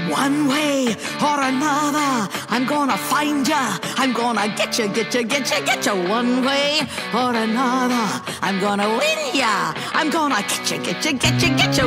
One way or another, I'm gonna find ya. I'm gonna get ya, get ya, get ya, get ya. One way or another, I'm gonna win ya. I'm gonna get ya, get ya, get ya, get ya.